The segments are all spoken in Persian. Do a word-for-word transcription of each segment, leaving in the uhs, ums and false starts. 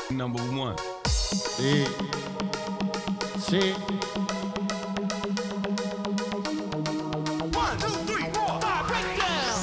Number one. Sí. Sí. One, two, three, four, five, break down.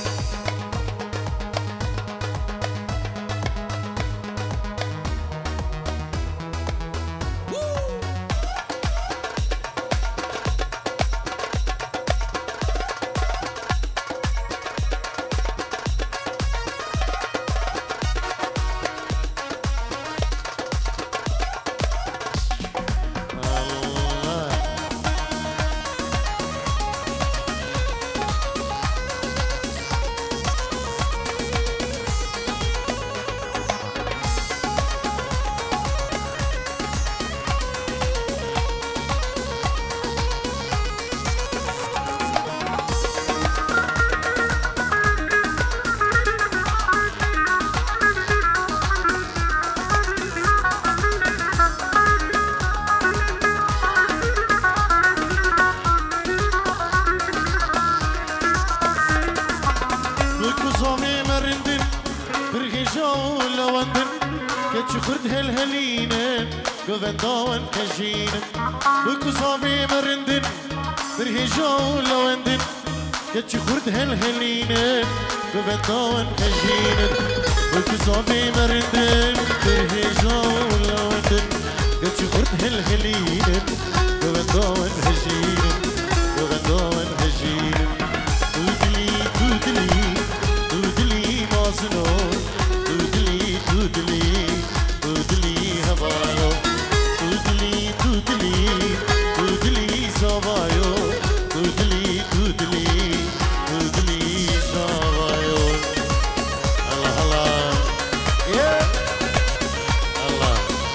خرد هالهلينة قونداون كجينة بكو صافي مرندن برهجو لوندن كتش خرد هالهلينة قونداون كجينة بكو صافي مرندن برهجو لوندن كتش خرد هالهلينة قونداون كجينة قونداون كجينة دودلي دودلي دودلي مازنون دودلي دودلي دودلي هوايو دودلي دودلي دودلي زوايو دودلي دودلي دودلي زوايو الله الله يا الله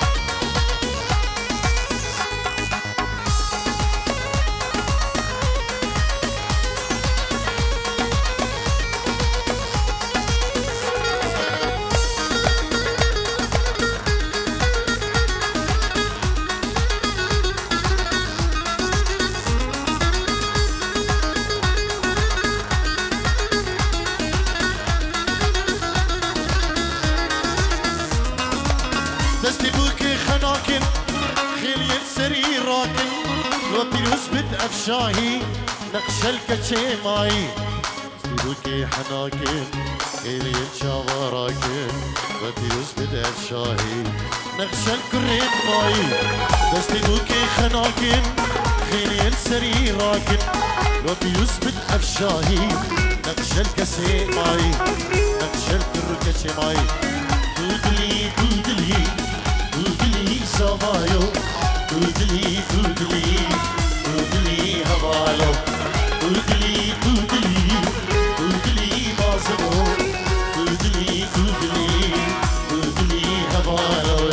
دستي بوكي خناكن خيلي سري راكن لو بيروس بد افشاهي نقش الكتشي ماي دستي بوكي حناكن خيلي شاوراكن لو بيروس بد افشاهي نقش الكريم ماي دستي بوكي خناكن خيلي سري راكن لو بيروس بد افشاهي نقش الكسي ماي نقش الكركتشي ماي دودلي دودلي دودلي سوايو دودلي دودلي دودلي هوايو دودلي دودلي دودلي مازنو دودلي دودلي دودلي هوايو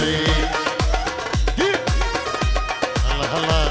الله الله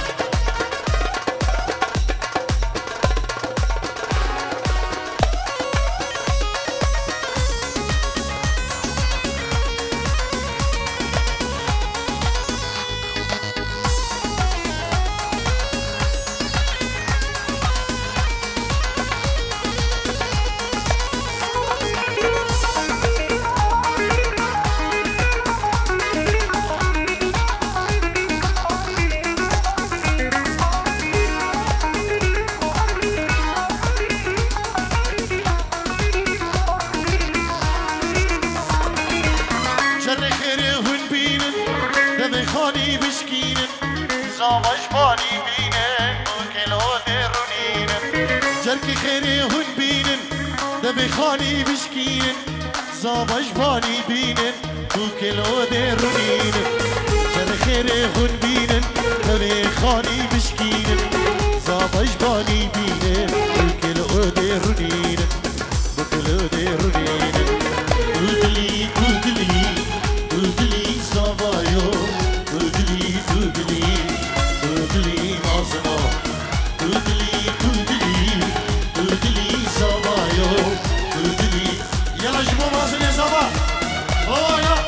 خاني بشكينن زامش باني بينن وكلو درونينن جركي خيري هن بينن دبي خاني بشكينن زامش باني بينن وكلو درونينن جركي خيري هن بينن دبي خاني بشكينن زامش باني بينن وكلو درونينن وكلو درونينن دودلي دودلي دودلي زوايو دودلي دودلي دودلي مازنو دودلي دودلي دودلي زوايو دودلي يلا جيبوا مازن يا زوا اوه يا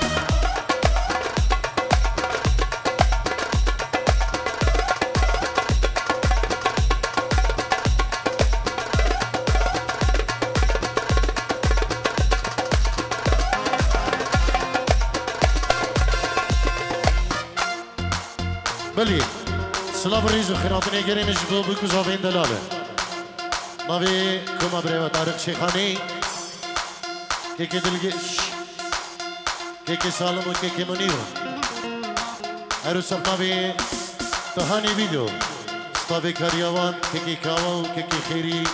بلي سلاف الريز وخيراتني قرين جبو بكو زافين دلالة نبي كما بريوة طارق شيخاني كيكي دلقش كيكي سالم وكيكي منير عروسك نبي تهاني فيديو ستافي كاريوان كيكي كاوا وكيكي خيري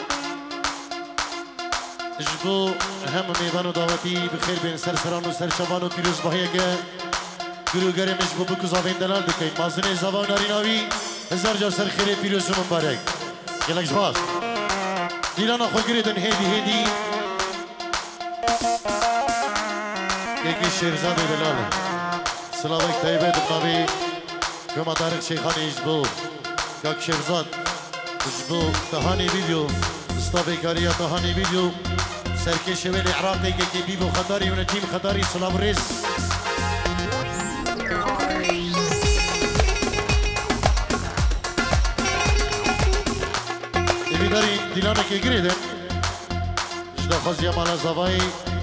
جبو هم ميوان و دعوتي بخير بين سر سران و سر شبان و تيروز بحيقه گرو گره مش بو بکو زاوین دلال دکای مازنه زبان ناری ناوی هزار جار سر خیره پیروز مبارک گلکش باز دیلانا خو گریدن هیدی هیدی یکی شیرزاد دلال سلامک طیبه دنبی کما طارق شیخانی اجبو کاک شیرزاد اجبو تهانی ویدیو استافی کاریا تهانی ویدیو سرکش ولی عراقی که بیبو خطاری و نجیم خطاری سلام ریز داری دیلانه که گریده جدا خوزی مالا زوایی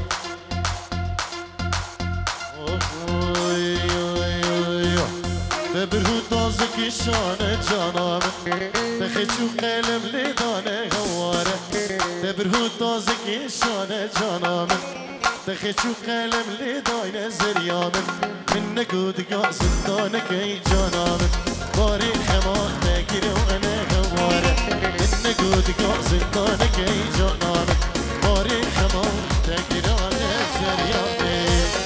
ببرهو تازه کشانه جانام بخیچو قلم لیدانه هواره ببرهو تازه کشانه جانام بخیچو قلم لیدانه زریام من نگودگاه زندانه که جانام باری خمان نگیره و انه هواره نگودگاه زندانه که جانام باری خمان نگیره زریامه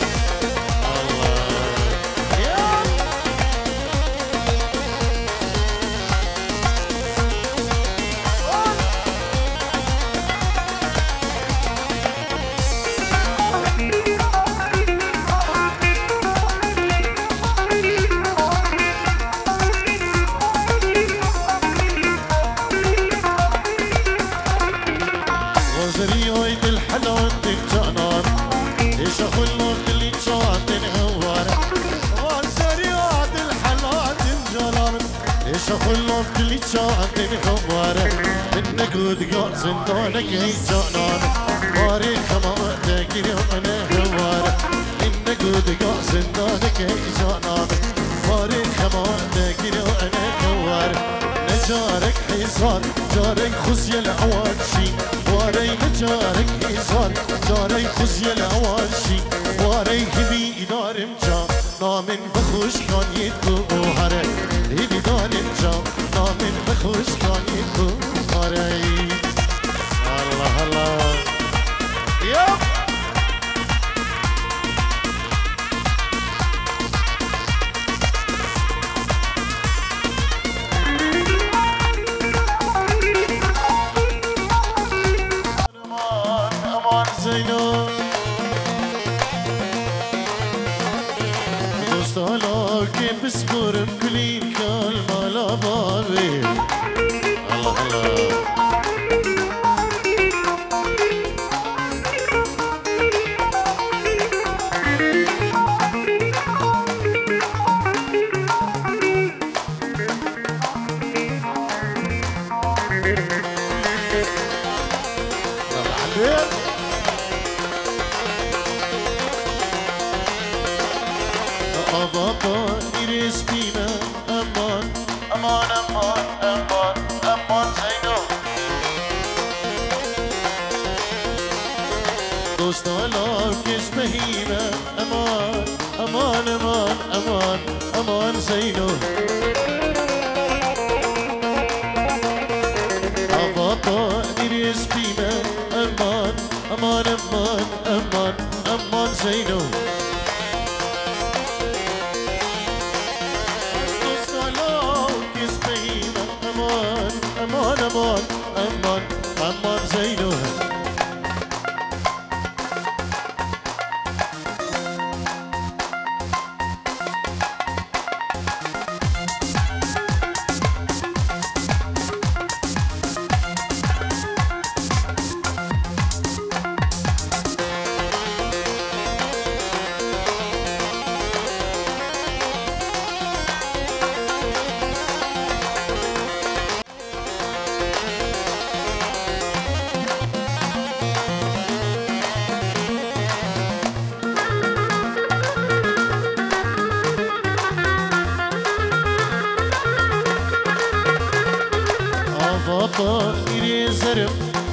شخلون كل شاعر خواره من نقود قار زندانك هي جانان ماري خمام تاكيري وانا هواره من نقود قار زندانك هي جانان ماري خمام تاكيري وانا هواره نجارك حصار جارك خزي الاول شي واري نجارك حصار جارك خزي الاول شي واري هبي ادار مجا نامن بخوش كان يدو هره هبي دار مجا نامن بخوش كان يدو هره الله الله يب امان امان زينو بسبورم كلين كالمالا بابي الله الله بابا إيريس بينا أمان أمان أمان أمان أمان زينو دوستا لاكس بهينا أمان أمان أمان أمان أمان زينو بابا إيريس بينا أمان أمان أمان أمان أمان زينو أمان أمان أمان أمان زينو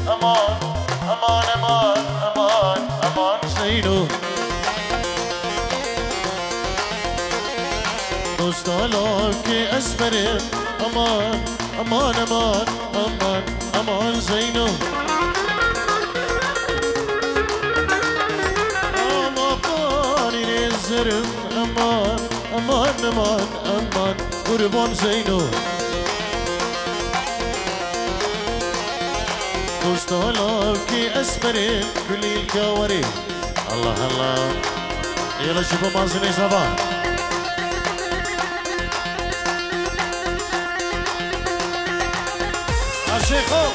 امان امان امان امان امان زينو دوستالك اسمر امان امان امان امان امان زينو امان الزرم امان امان امان امان قربان زينو دوستالك اسمر كل الكواري الله الله يلا شوفوا مازني صباح شيخو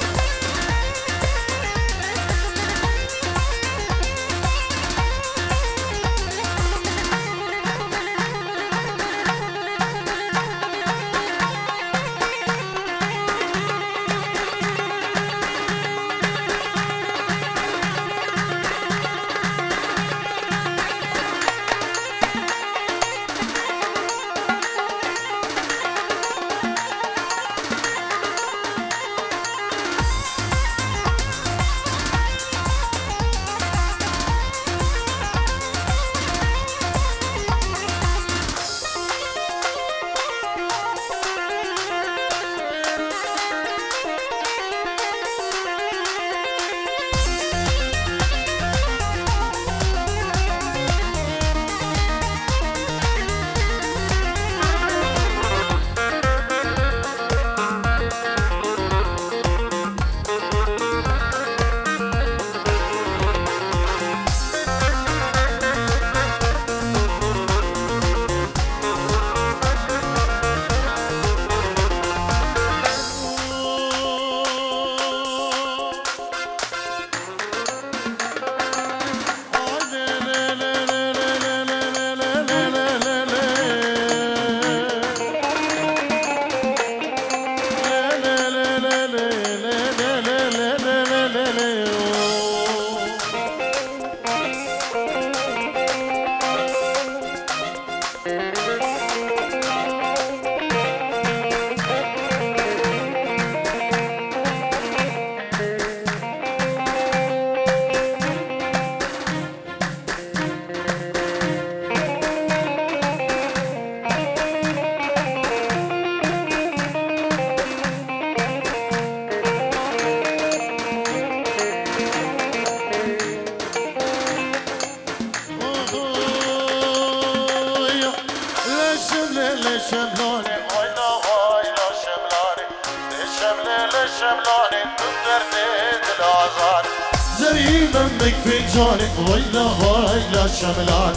زريمك في جانك ويلا ويلا شملان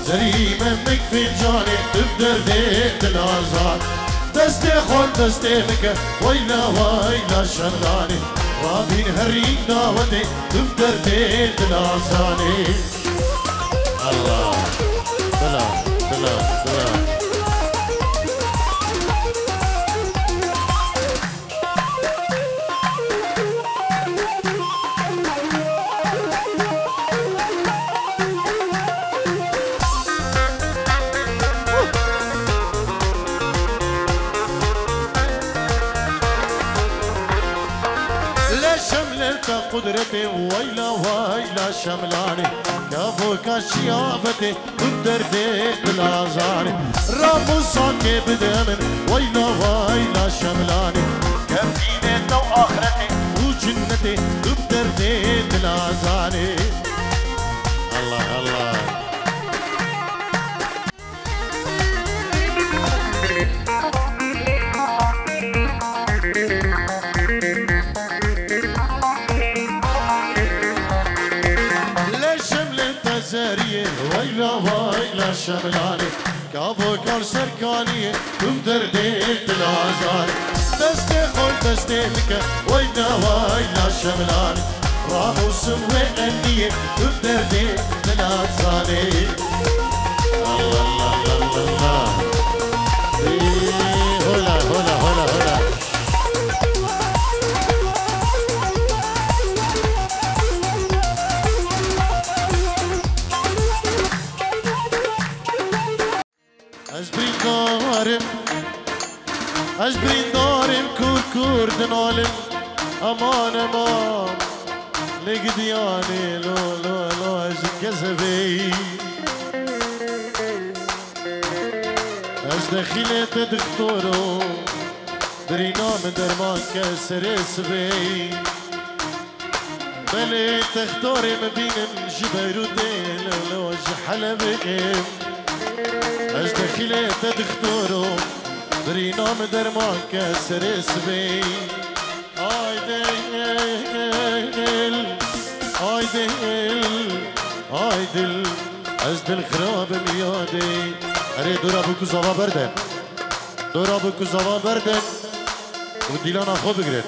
زريمك في جانك تبدر ديت الازار دستي خون دستي بك ويلا ويلا شملاني رابين هرينا ودي تبدر ديت الازاني الله بلا بلا بلا قدرتي ويلا ويلا شملاني كافوك الشيافتي بدردي بالازاني رامو صاكي بدمن ويلا ويلا شملاني كفيني تو اخرتي وجنتي بدردي بالازاني الله الله ويلا ويلا شملاني كافوك السركانية بدردي بالازاني دستي خل دستي لك ويلا ويلا شملاني راموس وأنية بدردي بالازاني الله الله الله الله هلا هلا هلا هلا أجبرين دارم أجبرين دارم كور كور دنالم امان امان لقدياني لو لو لو اجكزبي اجدخيلة دكتورو برينام درمان كسر سبي بلي تختاري ما بين جبيرو ديل لو حلبي اجدخيلة دكتورو برينام درمان كسر سبي آي دل آي دل آي دل از دل خراب میادی اره دورا بکو زوا بردن دورا بکو زوا بردن و دیلان خود بگرد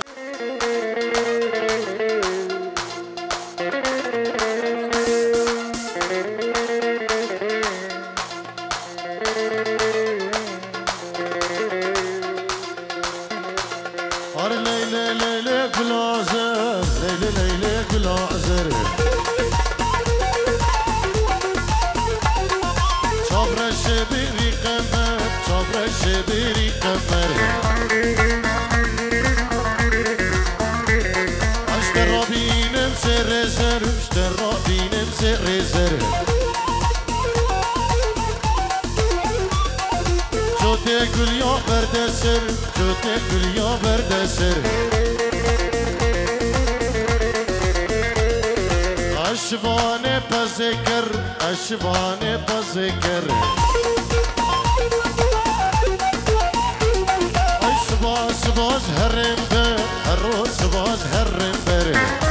آره لیلی لیلی گلازر لیلی لیلی گلازر چابرش بیری قمر چابرش بیری قمر اشتر را بینم سر زر اشتر را بینم سر زر جوته گل یا برده سر جوته گل یا برده سر اشوانه پزکر اشوانه پزکر اشواز باز هرم بر هروز باز هرم بر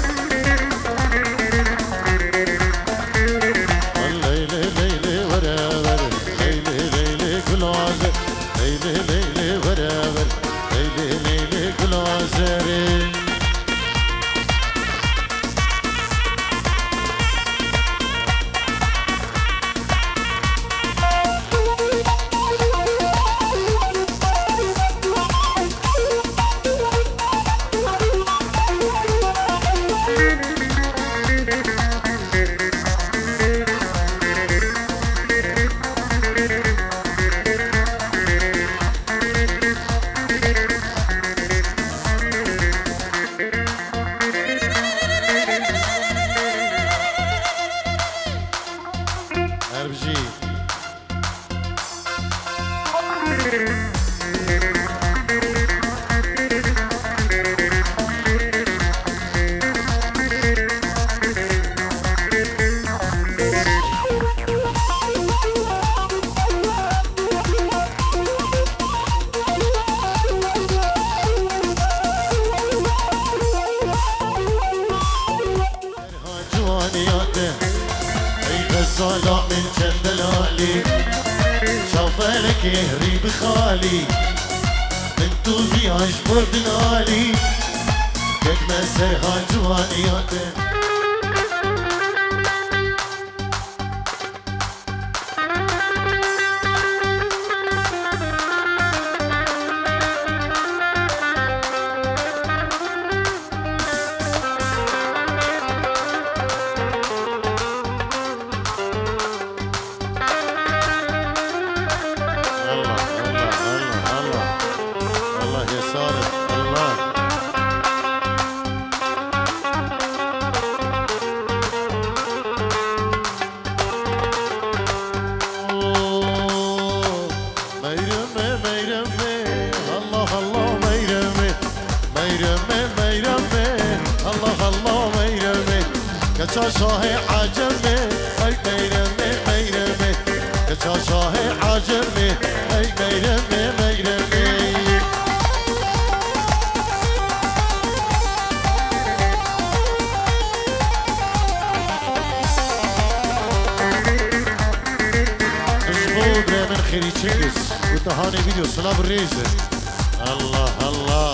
لیلی لیلی ورور لیلی لیلی گلازر لیلی لیلی ورور لیلی لیلی گلازر صلاة من جندلالي شوفلك يهري بخالي من طوفي عجبر دنالي قد ما سرها جوانياته شاه عجمي اي ميرمي ميرمي كتا شاه عجمي اي ميرمي ميرمي مشغول من خيري تشكس وتهاني فيديو صلاب الريزة الله الله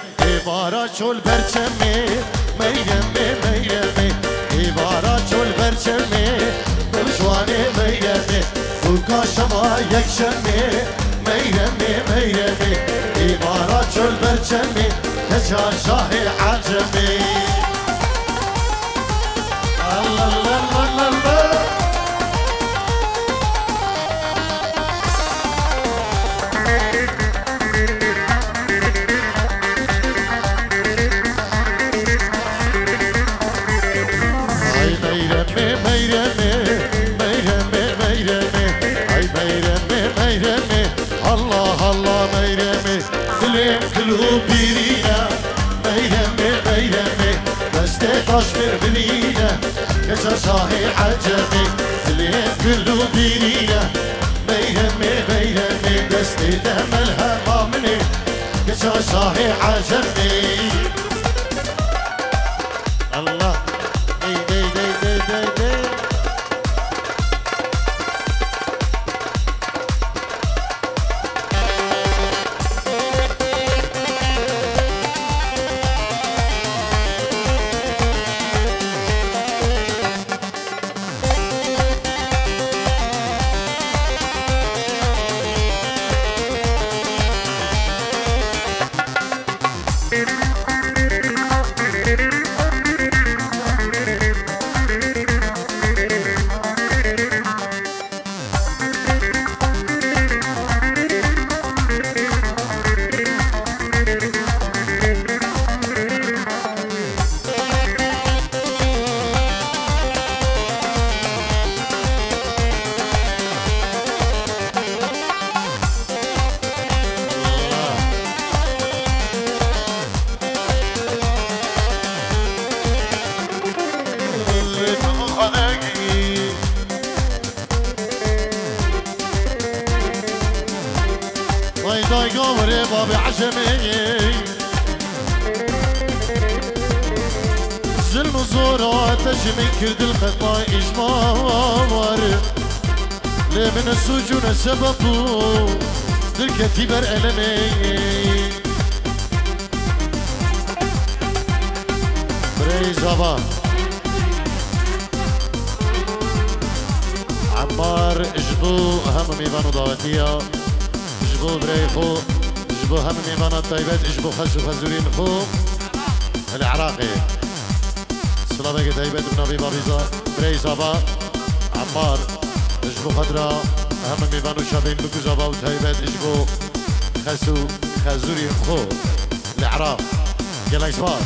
چول برچمی میرمی میرمی ایوارا چول برچمی وكاشما يكشمي ميرمي ميرمي إمارات شل برجمي كشا شاهي عجمي الله الله الله الله الله الله ميرمي دلم كله بيرينا ميرمي ميرمي بس تطشمر بنينا كسا صاحي عجمي دلم كله بيرينا ميرمي ميرمي بس تتملها مامني كسا صاحي عجمي الله دي دي دي دي دي دي داي قوري بابي عجمي ظلم وزورة تجمي كرد الخطا إجمار ليه من السجون سببو للكتيبر ألمي بريز بابا عمار اجبو هم ميفانو ضاوتية اجبو بريخو اجبو هم ميمانا الطيبات اجبو خزو خزورين خو العراقي سلامك طيبات ابن ابي بابيزا بري زابا عمار اجبو خضرا هم ميمانو شابين بكو زابا وطيبات اجبو خزو خزورين خو العراق يلا اسمار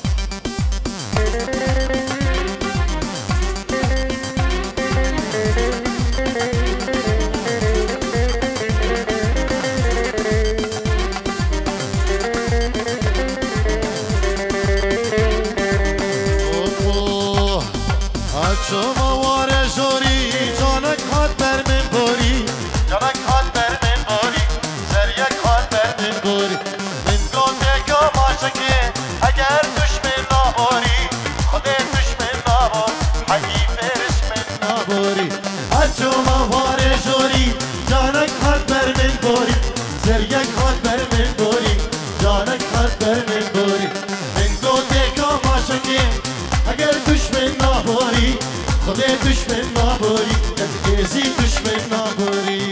شما واره جوری جانک هات بر من باری جانک هات بر من باری زریک هات بر من باری من گنده که ماشکه اگر دشمن نباری خود دشمن نبار حقیقه رشمن نباری شما واره جوری جانک هات بر من باری زریک هات بر من باری جانک هات بر من باری من گنده که ماشکه اگر دشمن نباری خود دشمن نباری ازی دشمن نباری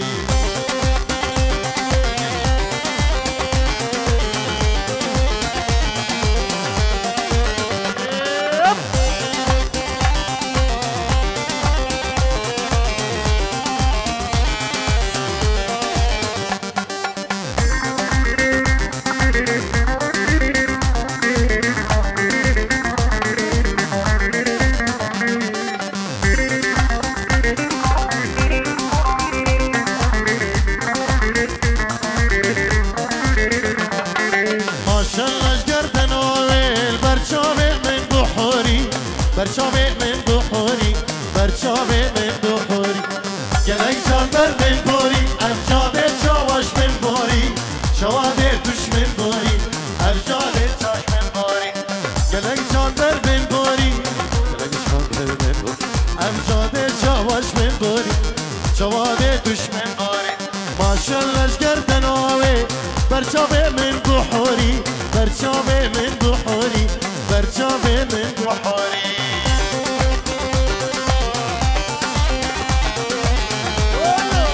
برچاوه من بخوری برچاوه من بخوری گلک جان بر من باری افجاده چاواش من باری شواده توش من باری افجاده چاش من باری گلک جان بر من باری گلک جان بر من باری افجاده چاواش من باری شواده توش من باری ماشالله گردن آوه برچاوه من بخوری برچاوه من بخوری برچاوه من بخوری Oh, no.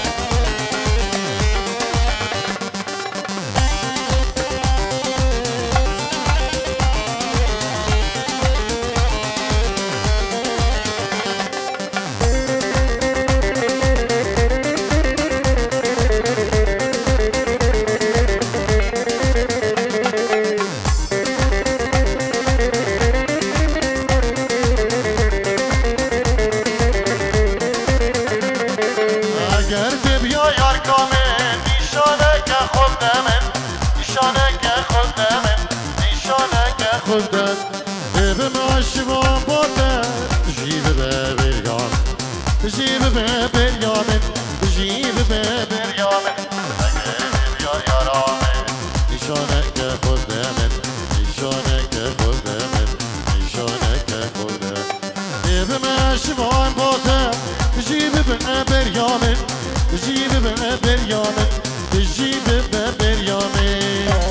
جيب بريامن جيب بريامن يا يا رامن نشانك خدامن نشانك خدامن نشانك خدامن جيب ما شبان باتا جيب بريامن جيب بريامن جيب بريامن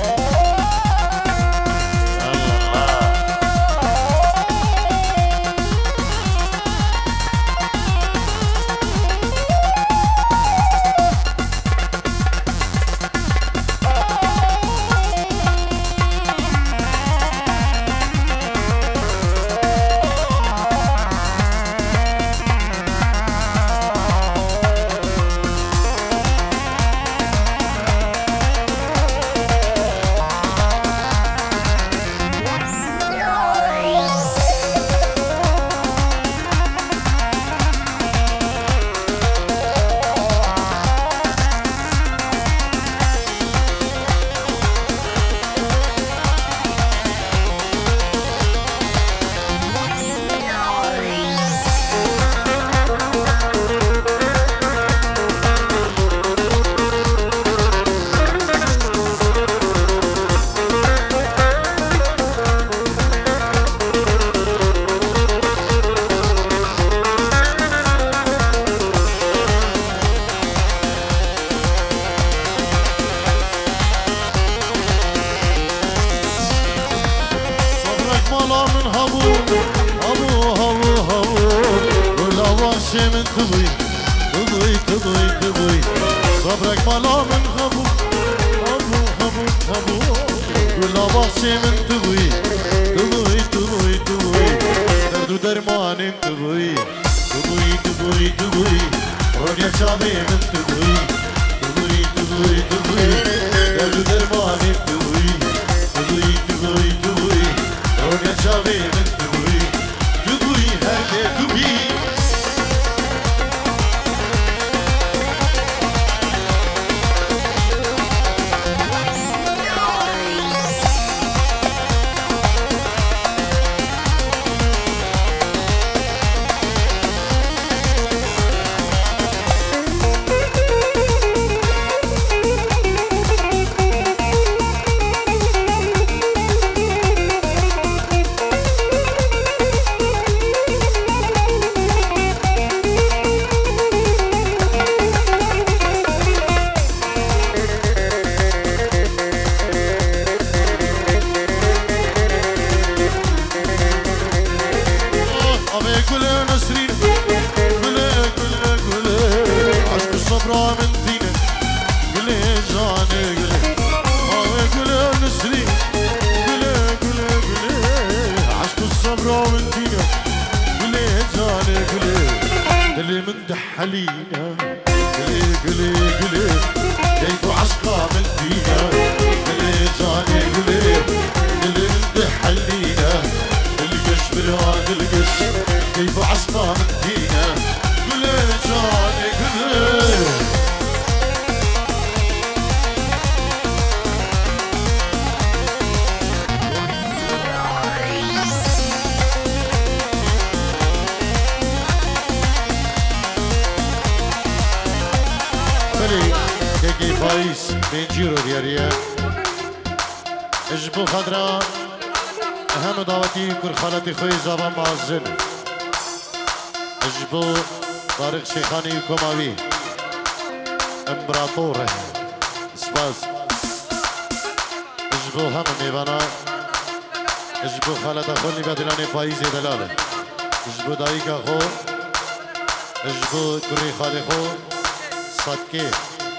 من تضوي تضوي تضوي تضوي صبرك مالا من خبو خبو خبو خبو ولا باصي من تضوي تضوي تضوي تضوي درد درمان تضوي تضوي تضوي تضوي رجع شابي من تضوي تضوي تضوي تضوي درد درمان تضوي تضوي تضوي تضوي رجع شابي من تضوي تضوي هكذا تضوي حلينا قلي قلي قلي كيف عشقا من فينا قلي جاني قلي قلي من حلينا القش بالواد القش كيف عشقا من فينا قلي جاني قلي كيكي فايس بين جيرو دياريا اجبو خضرا اهم دعوتي كل خالتي خوي زابا معزن اجبو طارق شيخاني كوماوي امبراطور سباز اجبو هم ميوانا اجبو خالتا خولي بدلاني فايزي دلاله اجبو دايكا خو اجبو كري خالي خو صدقي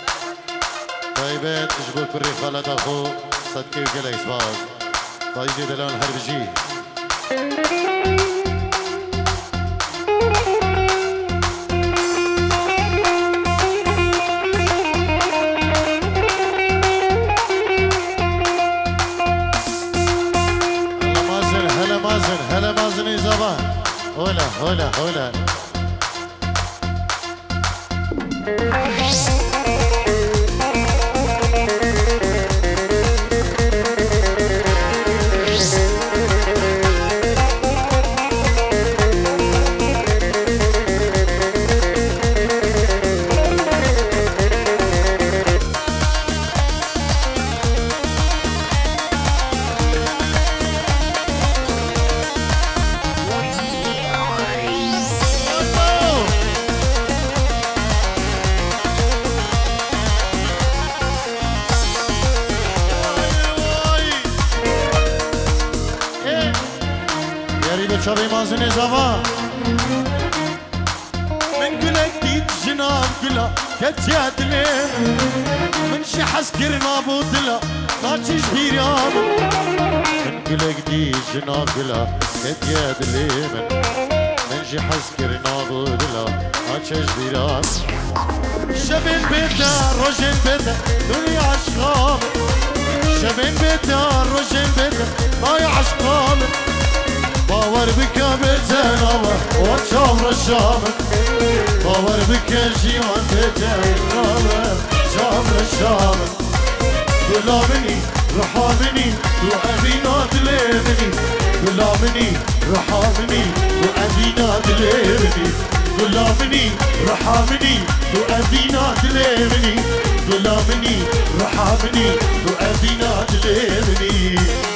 طيبات اجبو كري خالد اخو صدقي وقلع اسباز فايزي دلان هربجي هلا مازن هلا مازن هلا مازن يا زبان هلا هلا هلا شبي مازني زفا من قلك ديت جناب قلا كتيات ليه من شي حسكر نابوت لا ناچيش بيريان من قلك ديت جناب قلا كتيات ليه من شي حسكر نابوت لا ناچيش بيريان شبين بيتا روجين بيتا دنيا عشقام شبين بيتا روجين بيتا ضايع عشقام باور بك بيتا نوا وشام رشامك باور بك جيوان بيتا نوا شام رشامك قلامني رحامني وأبينا دليمني قلامني رحامني وأبينا دليمني قلامني رحامني وأبينا دليمني قلامني رحامني وأبينا دليمني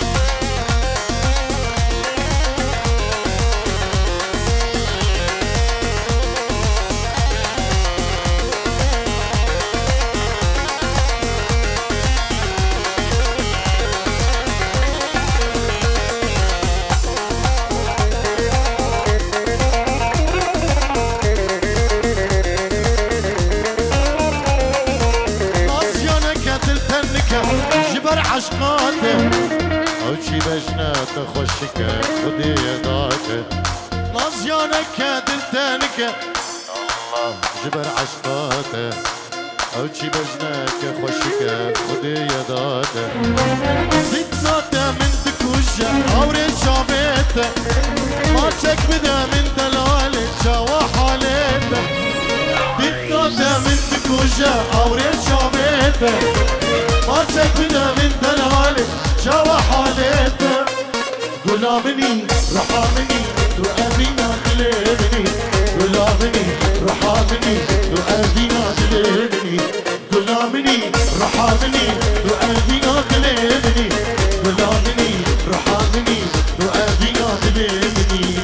عشقاته او چی بجناته خوشکه خودی داته نازیانک دلتنکه الله جبر عشقاته او چی بجناته خوشکه خودی داته زیتناته من تکوشه اوری شابته ما چک بده من دلاله جوا حالته زیتناته من تکوشه اوری شابته مارتك بدا من دلالي شوا حالته قلامني رحامني وأبينا دليمني قلامني رحامني وأبينا دليمني قلامني رحامني وأبينا دليمني قلامني رحامني وأبينا دليمني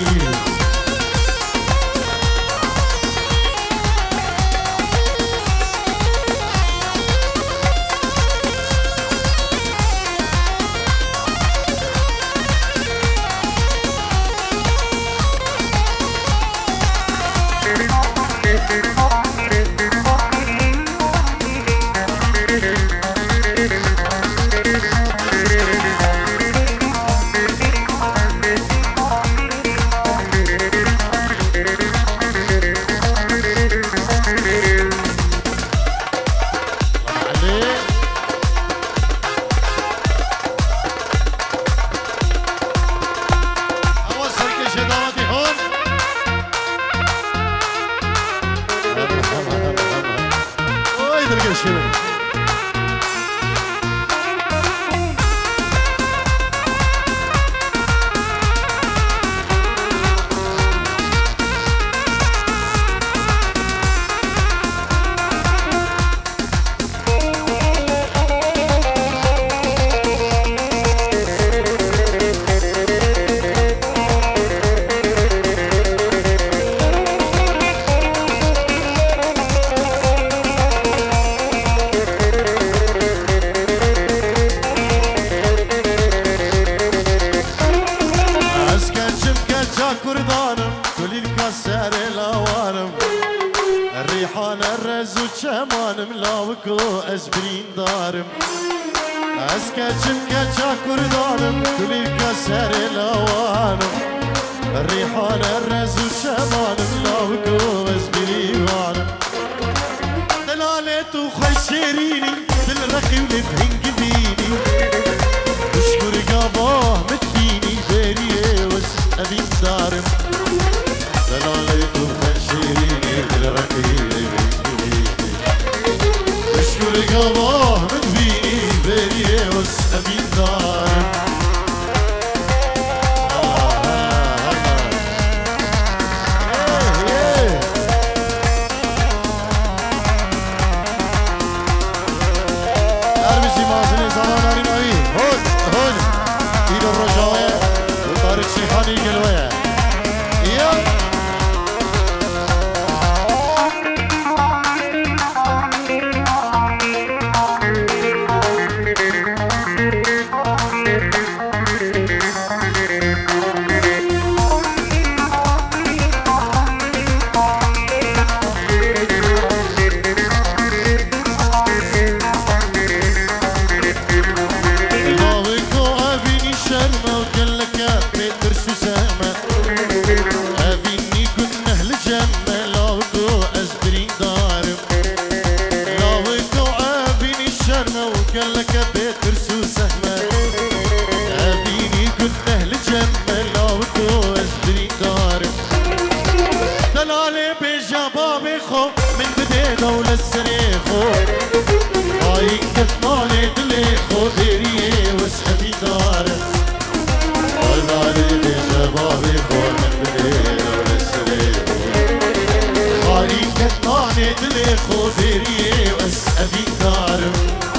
صريخو من بدينا وللسريخو هاي كتناني دليخو ديريه واسحبي داره والله لي شبابي خو من بدينا وللسريخو هاي كتناني دليخو ديريه واسحبي داره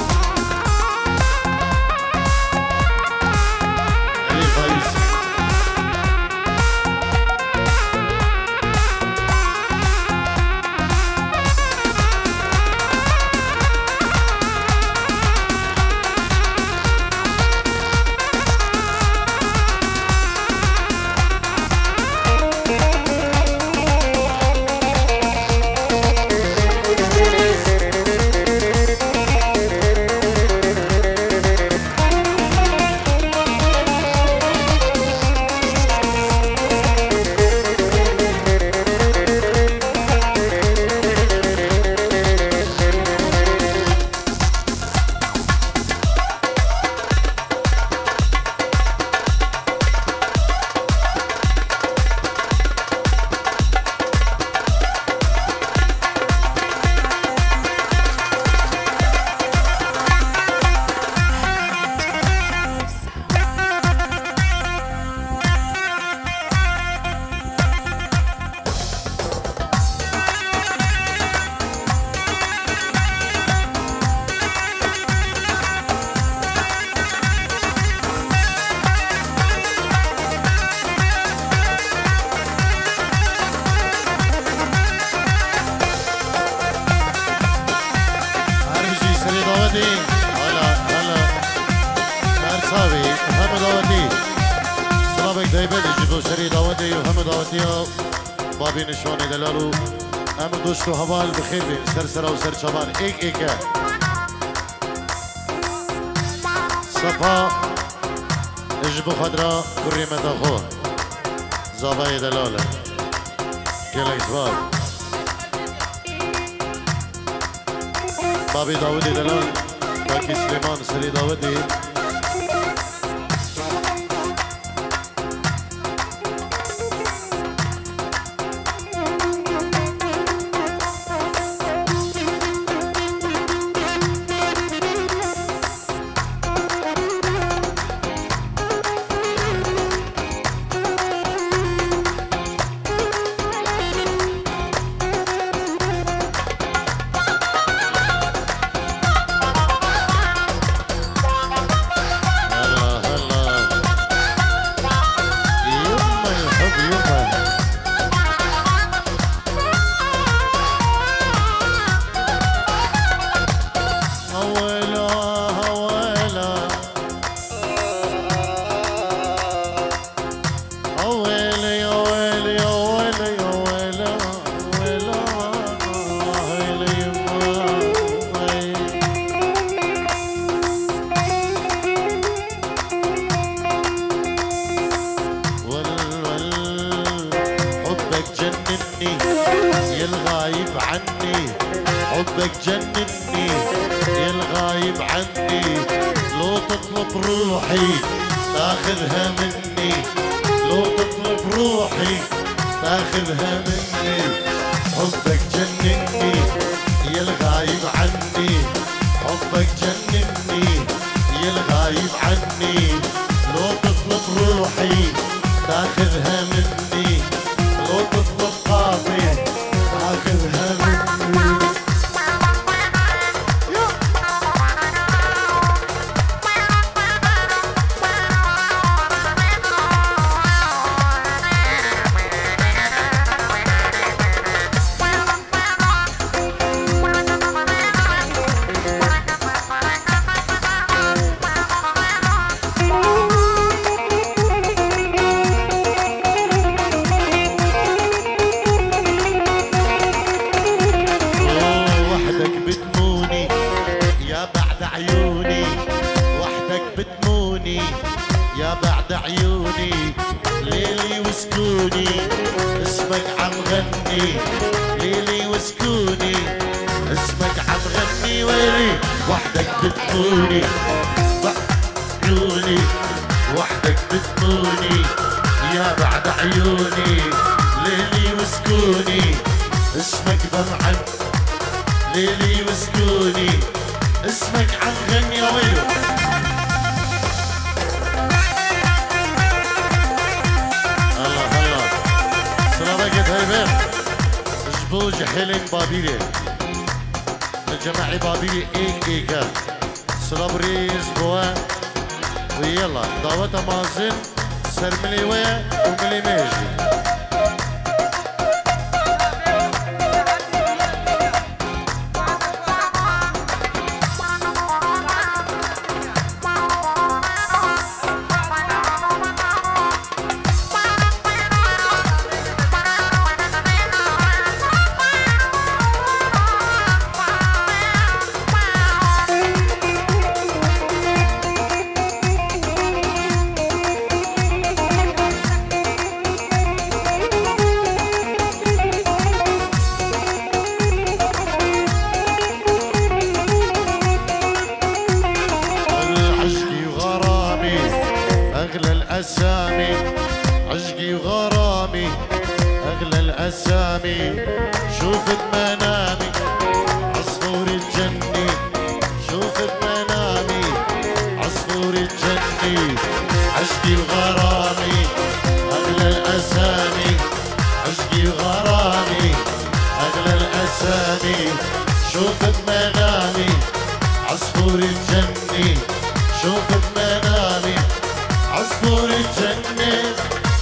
بابي نشانه دلالو هم دوست و حوال بخیر بین سر سر و سر چمان ایک ایکه صفا اجبو خدرا کریمت خو زابای دلاله گلک زباد بابی داودی دلال باکی سلیمان سری داودی حبك جنني يا الغايب عني لو تطلب روحي تاخذها مني لو تطلب روحي تاخذها مني حبك جنني يا الغايب عني حبك جنني يا الغايب عني لو تطلب روحي تاخذها مني لو تطلب قاضي تاخذها مني يا بعد عيوني ليلي وسكوني اسمك عم غني ليلي وسكوني اسمك عم غني ويلي وحدك بتكوني بعيوني وحدك بتكوني يا بعد عيوني ليلي وسكوني اسمك بمعن ليلي وسكوني اسمك عن غني يا ويلو الله الله سلامك هيبان جبوج حلين بابيلي الجماعي بابيلي ايك ايكا سلابريز بوا ويلا دعوة مازن سرملي ويا وملي ميجي الأسامي عشقي وغرامي أغلى الأسامي شوفت منامي عصفور الجني شوفت منامي عصفور الجني عشقي وغرامي أغلى الأسامي عشقي وغرامي أغلى الأسامي شوفت منامي عصفور الجني شوفت منامي عصفور الجنة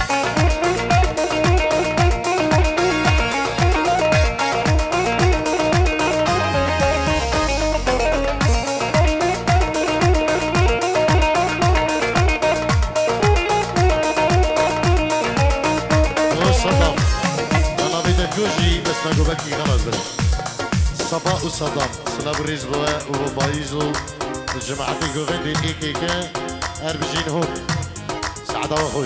وصدام أنا بدك جوجي بس نقول بكي غلط بس صباح وصدام سلابريز بوا وبايزو الجماعة الجوفندي إيكيكا أربجين هون سعادة وخش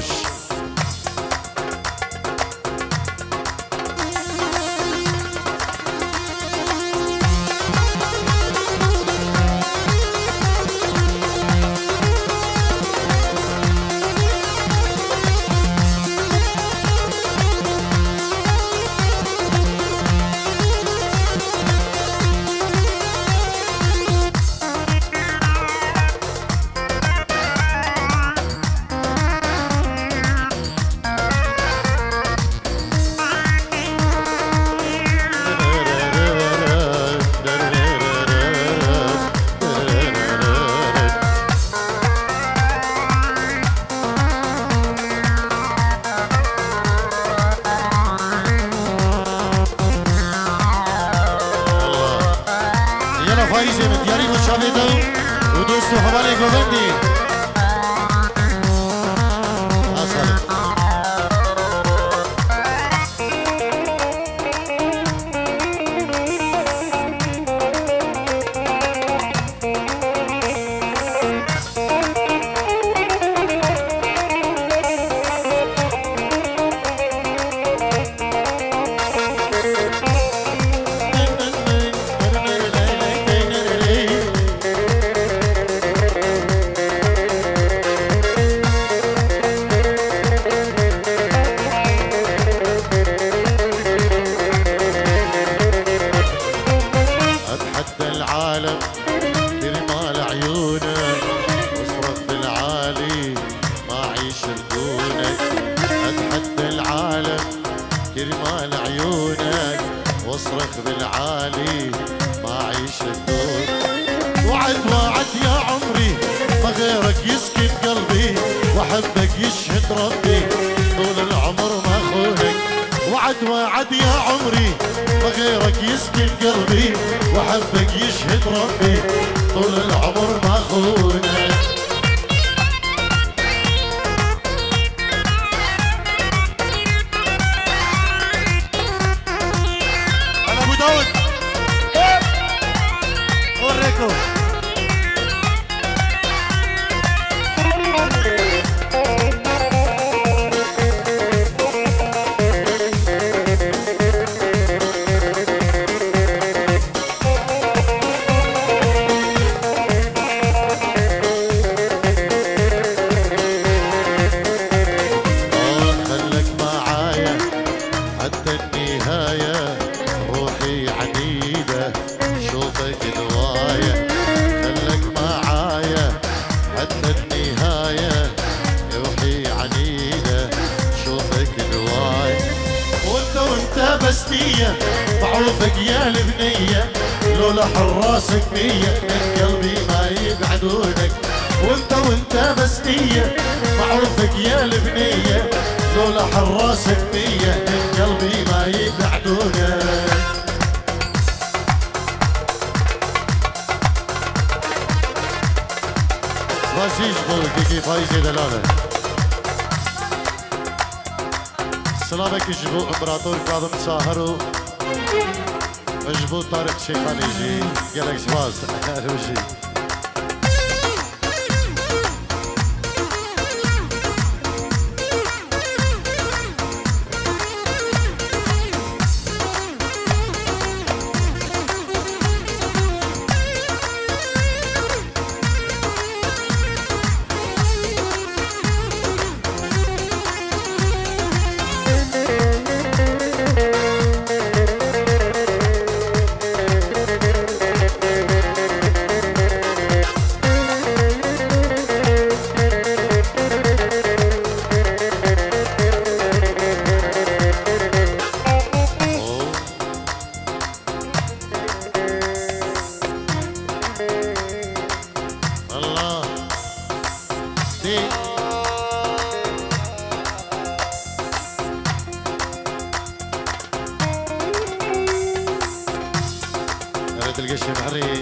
فايزة من دياري مشاهدة ودوستو حوالي جوفندي أسهل العالم كرمال عيونك واصرخ بالعالي ما اعيش بدونك اتحدى العالم كرمال عيونك واصرخ بالعالي ما اعيش بدونك وعد وعد يا عمري ما غيرك يسكن قلبي واحبك يشهد ربي طول العمر ما خونك وعد وعد يا عمري ما غيرك يسكن قلبي وحبك يشهد ربي طول العمر ما خونك انا ابو داود اوريكم بنية لولا حراسك مية من قلبي ما يبعدونك وانت وانت بس نية معروفك يا البنية لولا حراسك مية من قلبي ما يبعدونك. باسيش بولكي فايزة دلالة سلامك جبو امبراطور كاظم ساهرو جبو طارق شيخاني جي قالك جواز روجي القش محري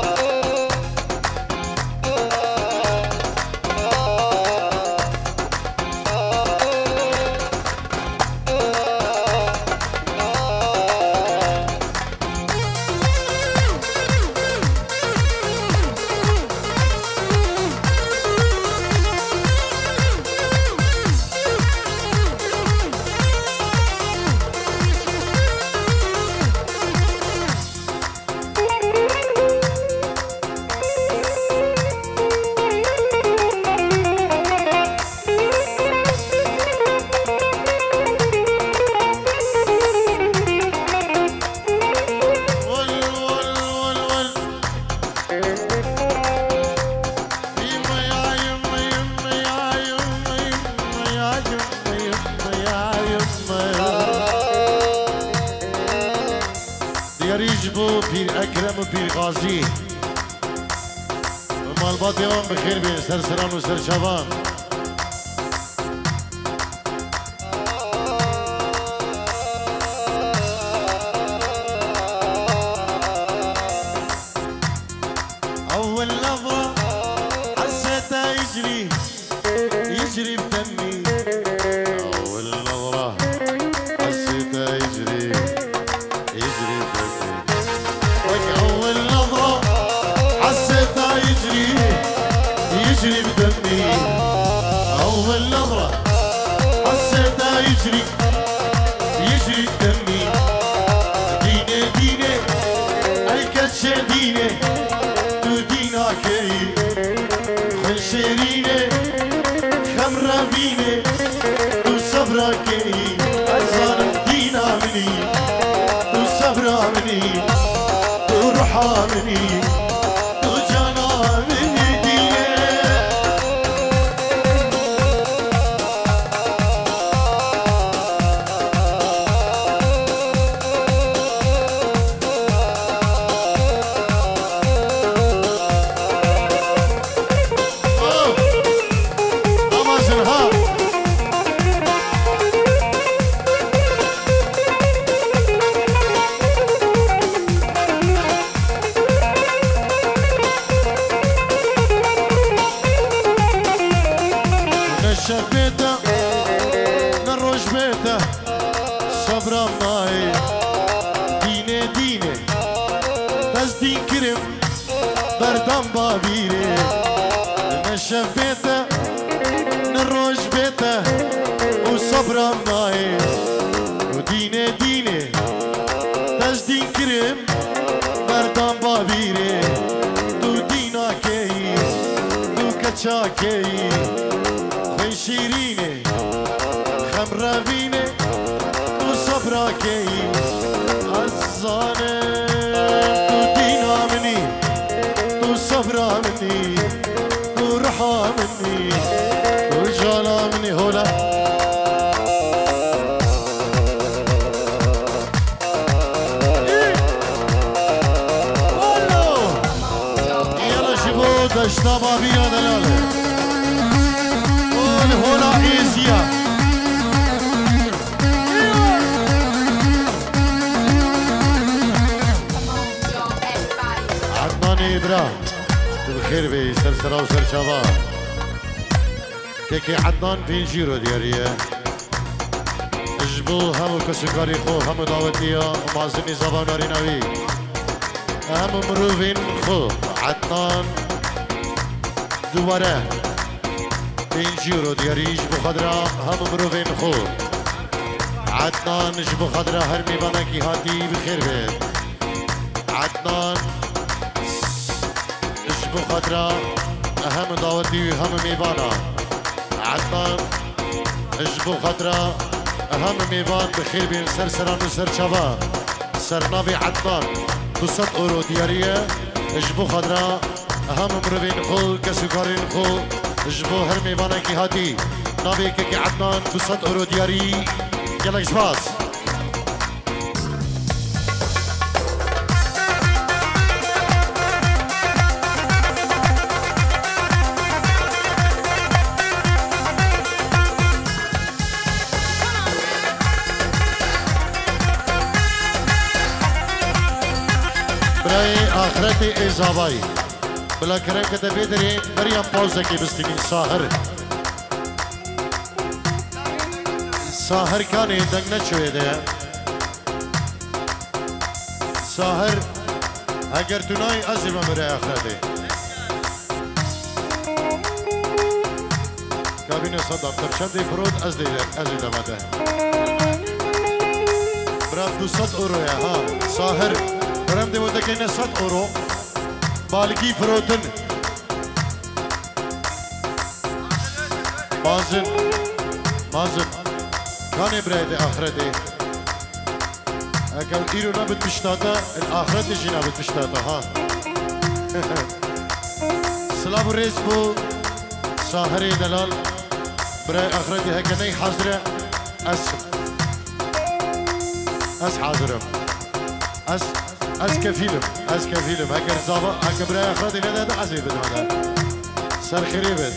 يجبو بير أكرم وبير غازي مالبات يوم بخير بين سر سران وسر شبان أول نظرة حسيتها يجري يجري بدمي أول نظرة حسيتها يجري يجري بدمي أول نظرة حسيتها يجري يجري بدمي أول نظرة حسيتها يجري يجري بدمي ديني ديني الكتشة ديني تو ديناكي خنشيريني خمرة بيني تو صبراكي أزارم دينا مني تو صبرا مني تو روحا مني تو جانا مني ديني شبيته نروج بيته صبرا معي ديني ديني بس دين كرم بردان بابيري شبيته نروج بيته وصبرا معي وديني ديني بس دين كرم بردان بابيري تو دينا كي تو كتشا كي شيريني خمرة بيني وصبراكي الظالم تو دينا مني تو صبرا مني تو رحا مني تو جانا مني هولا بشتا بابينا دلاله قول هولا ايزيا عدنان ابراهيم بخير بي سرسرا وسر شباب تكي عدنان بينجيرو دياريه اجبو همو كسكاري خو همو داوتيا ومازني زباناري نوي هم مروفين خو عدنان دوباره بينجيرو دياري اجبو خضرا هم مروفين خو عدنان اجبو خضرا هرمي بانكي هاتي بخير بيت عدنان اجبو خضرا هم داوتي هم ميبانا عدنان اجبو خضرا اهم ميوان بخير بين سرسران وسر شباب سرنابي عدنان دوصد اورو دياريه اجبو خضرا اهم مروين خو كسوكارين خو اجبو هر ميوانا كي هاتي نابي كي عدنان دوصد اورو دياري يلا سباس آخرتي إزاباي بلا كرم كده بيدري مريم بوزكي بستمين ساهر ساهر كان دنگنا شوية ده ساهر اگر تناي أزيما مري آخرتي كابينة صدام طب شندي فرود أزدي أزدي دمده برام دو صد أورو يا ها ساهر برام دي ودكينا صد أورو بالكي فروتن مازن مازن كان برايد آخرتي اكل إيرو نابد بشتاتا الآخرتي جي نابد بشتاتا ها سلام الرئيس بو ساهري دلال براي آخرتي هكا ني حاضرة أس أس حاضرة أس أس كفيلم أس كفيلم هكا رزابة هكا براي آخرتي ندى دا عزيز بدو هذا سر خريبت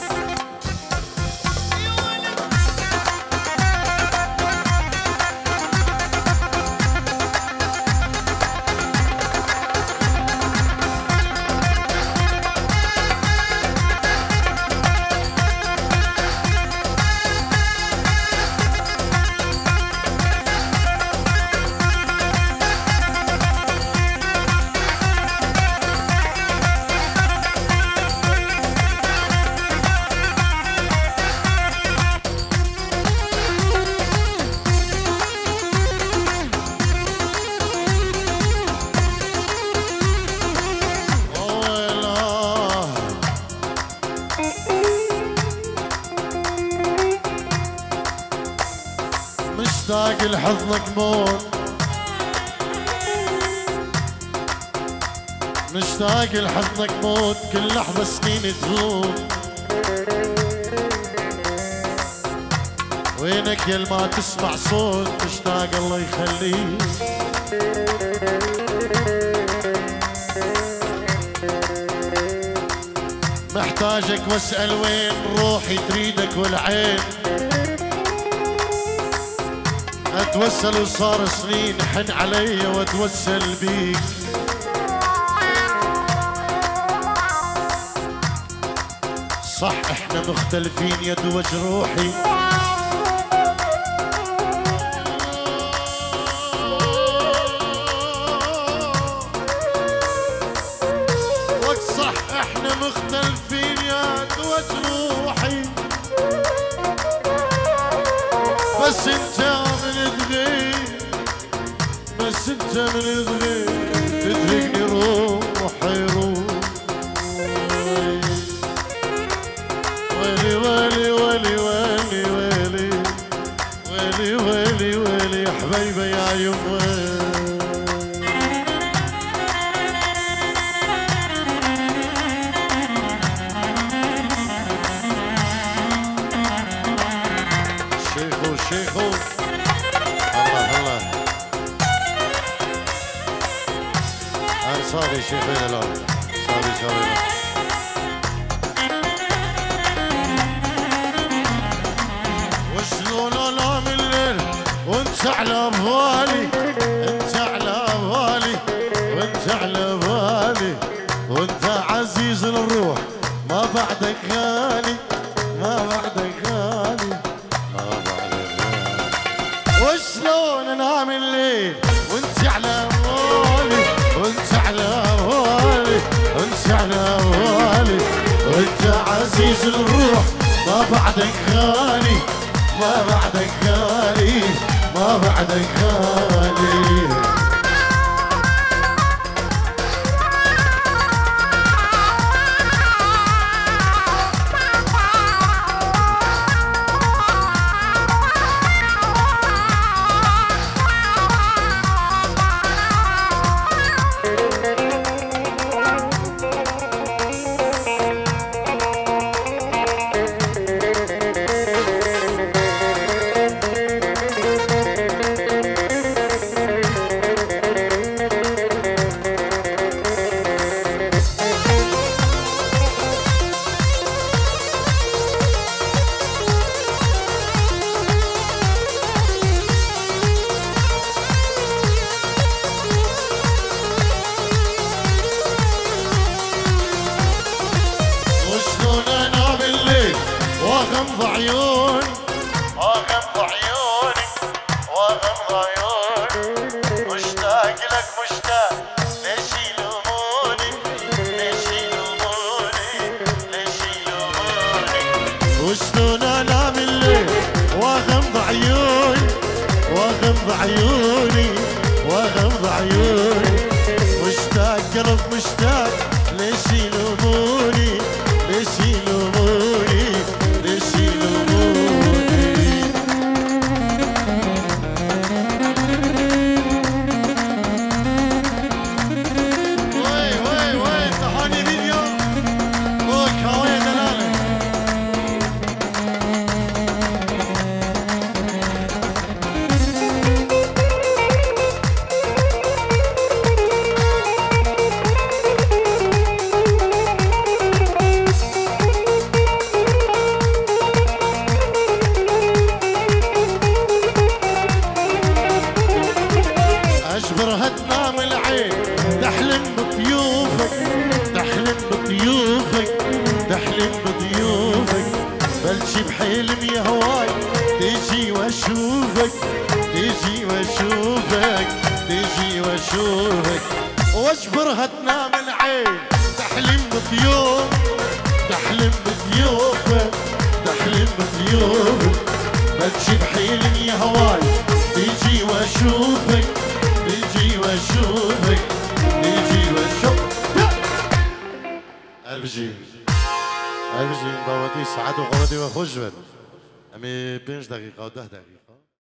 مشتاق لحضنك موت مشتاق لحضنك موت كل لحظة سنين تفوت وينك يا ما تسمع صوت مشتاق الله يخليك محتاجك واسأل وين روحي تريدك والعين اتوسل وصار سنين حن علي واتوسل بيك صح احنا مختلفين يا دوج روحي لك صح احنا مختلفين يا دوج روحي بس انت بس انت من الغير تتركني روحي روحي ويلي ويلي ويلي ويلي ويلي ويلي ويلي ويلي يا حبيبي يا يمي شيخو شيخو صافي شيخ وين الان صافي صافي وانت على بالي انت على بالي وانت على بالي وانت عزيز الروح ما بعدك غالي ما بعدك غالي ما بعدك غالي وشلون انام الليل وانت على بالي وانت على بالي وانت على بالي وانت عزيز الروح ما بعدك غالي ما بعدك غالي ما بعدك غالي واغمض عيوني واغمض عيوني واغمض عيوني مشتاق لك مشتاق ليش يلوموني ليش يلوموني ليش يلوموني وشلون انام الليل واغمض عيوني واغمض عيوني واغمض عيوني مشتاق قلب مشتاق ليش يلوموني ليش يلوموني ليش يلوموني وي وي وي صحاني فيديو فوق هواي دلالة أجبرها تنام العين تحلم بضيوفك تحلم بضيوفك تحلم بضيوفك بلشي بحلم يا هواي تيجي واشوفك تيجي واشوفك تيجي واشوفك واجبرها تنام العين تحلم بضيوفك تحلم بضيوفك تحلم بضيوفك بلشي بحلم يا هواي تيجي واشوفك تيجي واشوفك تيجي واشوفك اربجي اربجي بابتي ساعات وغردي وخجبت امي بينش دقيقة و ده دقيقة